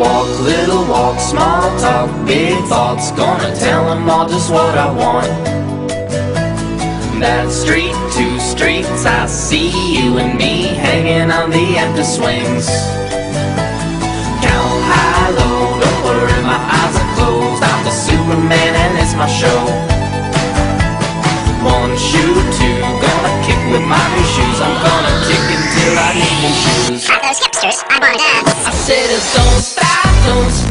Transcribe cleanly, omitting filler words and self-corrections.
Walk, little walk, small talk, big thoughts. Gonna tell them all just what I want. That street, 2 streets, I see you and me hanging on the empty swings. Count high, low, don't worry, my eyes are closed. I'm the Superman and it's my show. 1 shoe, 2, gonna kick with my new shoes. I'm gonna kick until I need new shoes. At those hipsters, I wanna dance. I said, don't stop, don't stop.